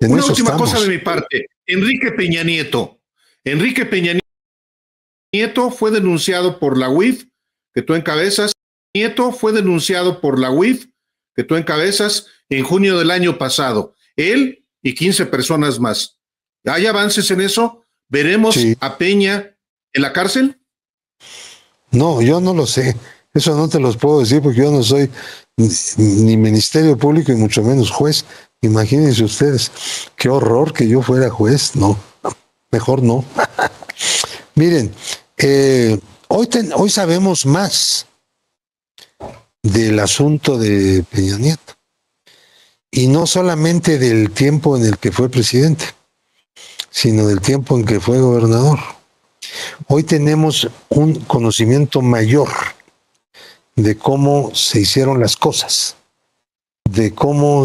En Una eso última estamos. cosa de mi parte. Enrique Peña Nieto. Enrique Peña Nieto fue denunciado por la UIF, que tú encabezas. Nieto fue denunciado por la UIF, que tú encabezas, en junio del año pasado. Él y 15 personas más. ¿Hay avances en eso? ¿Veremos Sí. a Peña en la cárcel? No, yo no lo sé. Eso no te los puedo decir porque yo no soy ni Ministerio Público y mucho menos juez. Imagínense ustedes, qué horror que yo fuera juez. No, mejor no. Miren, hoy sabemos más del asunto de Peña Nieto. Y no solamente del tiempo en el que fue presidente, sino del tiempo en que fue gobernador. Hoy tenemos un conocimiento mayor de cómo se hicieron las cosas, de cómo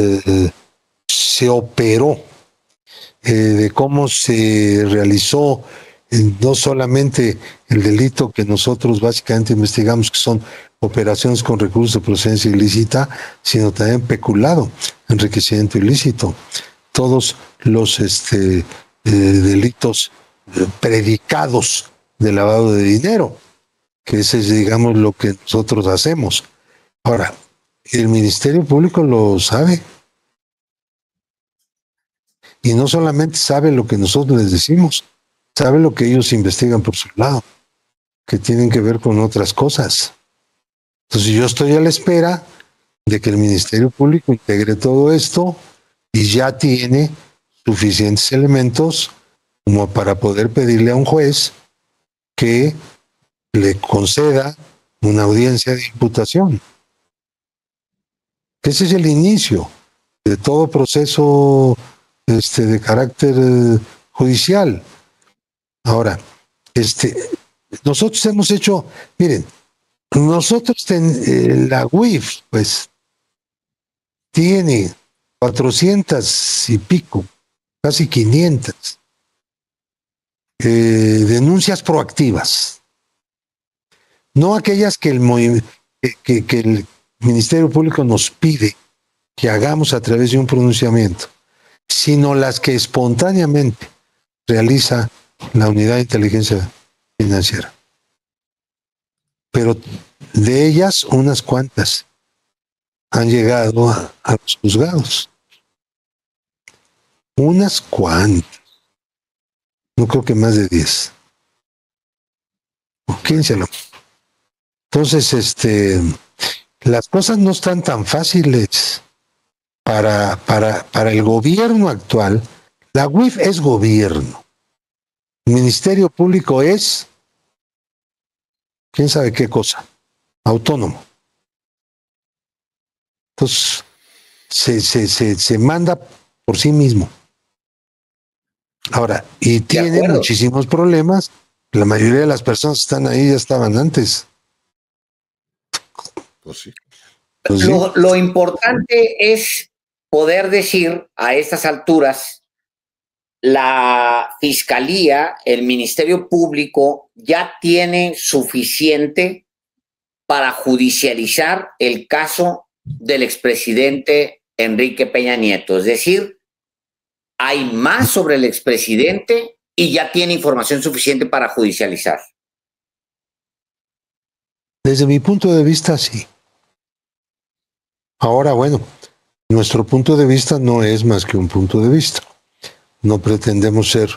se operó, de cómo se realizó no solamente el delito que nosotros básicamente investigamos, que son operaciones con recursos de procedencia ilícita, sino también peculado, enriquecimiento ilícito, todos los delitos predicados de lavado de dinero, que ese es, digamos, lo que nosotros hacemos. Ahora, el Ministerio Público lo sabe. Y no solamente sabe lo que nosotros les decimos, sabe lo que ellos investigan por su lado, que tienen que ver con otras cosas. Entonces yo estoy a la espera de que el Ministerio Público integre todo esto y ya tiene suficientes elementos como para poder pedirle a un juez que le conceda una audiencia de imputación. Ese es el inicio de todo proceso de carácter judicial. Ahora, nosotros hemos hecho, miren, nosotros la UIF, pues, tiene 400 y pico, casi 500 denuncias proactivas, no aquellas que el Ministerio Público nos pide que hagamos a través de un pronunciamiento, sino las que espontáneamente realiza la Unidad de Inteligencia Financiera. Pero de ellas, unas cuantas han llegado a los juzgados. Unas cuantas. No creo que más de 10. O 15 a lo mejor. Entonces, las cosas no están tan fáciles para el gobierno actual. La UIF es gobierno. El Ministerio Público es, quién sabe qué cosa, autónomo. Entonces, se manda por sí mismo. Ahora, y tiene muchísimos problemas. La mayoría de las personas que están ahí ya estaban antes. Pues sí. Pues sí. Lo importante es poder decir a estas alturas, la Fiscalía, el Ministerio Público ya tiene suficiente para judicializar el caso del expresidente Enrique Peña Nieto. Es decir, hay más sobre el expresidente y ya tiene información suficiente para judicializar. Desde mi punto de vista, sí. Ahora, bueno, nuestro punto de vista no es más que un punto de vista. No pretendemos ser,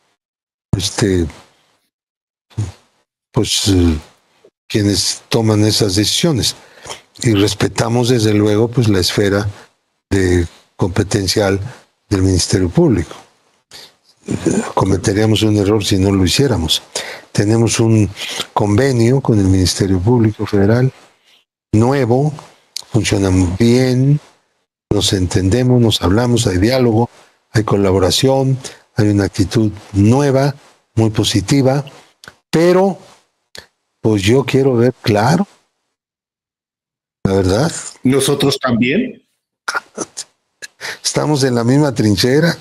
quienes toman esas decisiones. Y respetamos, desde luego, pues la esfera competencial del Ministerio Público. Cometeríamos un error si no lo hiciéramos. Tenemos un convenio con el Ministerio Público Federal, nuevo, funciona bien, nos entendemos, nos hablamos, hay diálogo, hay colaboración, hay una actitud nueva, muy positiva, pero pues yo quiero ver claro, la verdad. ¿Nosotros también? Estamos en la misma trinchera.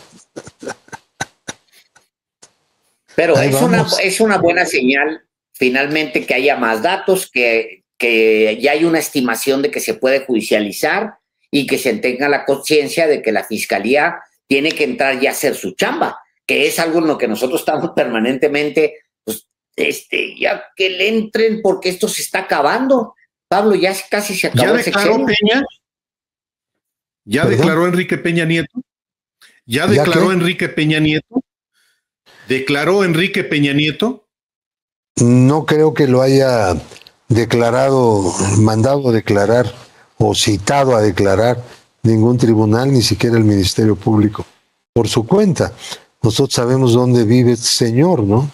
Pero es una buena señal, finalmente, que haya más datos, que ya hay una estimación de que se puede judicializar y que se tenga la conciencia de que la Fiscalía tiene que entrar y hacer su chamba, que es algo en lo que nosotros estamos permanentemente, pues, ya que le entren porque esto se está acabando. Pablo, ya casi se acabó. ¿Ya declaró Peña? ¿Ya declaró Enrique Peña Nieto? ¿Ya declaró Enrique Peña Nieto? ¿Declaró Enrique Peña Nieto? No creo que lo haya declarado, mandado a declarar o citado a declarar ningún tribunal, ni siquiera el Ministerio Público, por su cuenta. Nosotros sabemos dónde vive este señor, ¿no?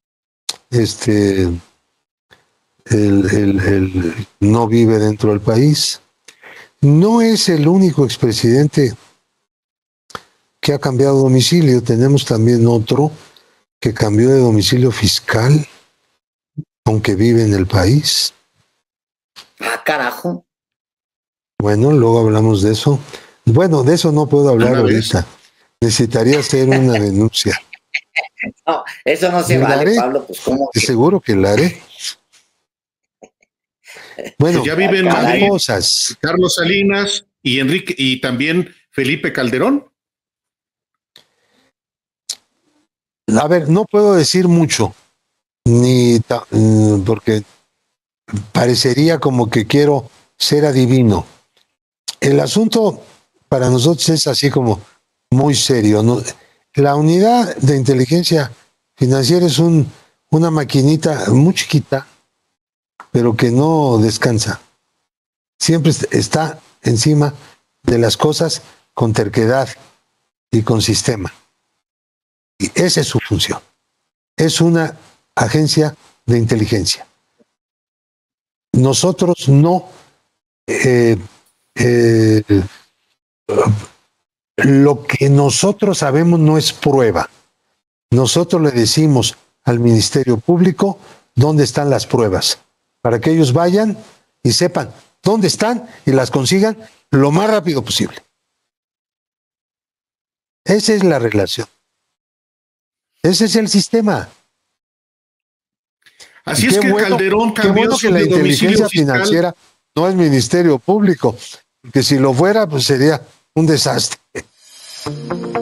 No vive dentro del país. No es el único expresidente que ha cambiado de domicilio. Tenemos también otro que cambió de domicilio fiscal, aunque vive en el país. Ah, carajo. Bueno, luego hablamos de eso. Bueno, de eso no puedo hablar ahorita. Necesitaría hacer una denuncia. No, eso no se vale, Pablo. Pues, ¿cómo? Seguro que la haré. Bueno, ya vive en Madrid cosas. Carlos Salinas y Enrique y también Felipe Calderón. A ver, no puedo decir mucho, porque parecería como que quiero ser adivino. El asunto para nosotros es así como muy serio, ¿no? La unidad de inteligencia financiera es una maquinita muy chiquita, pero que no descansa. Siempre está encima de las cosas con terquedad y con sistema. Y esa es su función. Es una agencia de inteligencia. Nosotros no... lo que nosotros sabemos no es prueba. Nosotros le decimos al Ministerio Público dónde están las pruebas, para que ellos vayan y sepan dónde están y las consigan lo más rápido posible. Esa es la relación. Ese es el sistema. Así es que bueno, Calderón cambió que la inteligencia financiera no es Ministerio Público, porque si lo fuera, pues sería un desastre.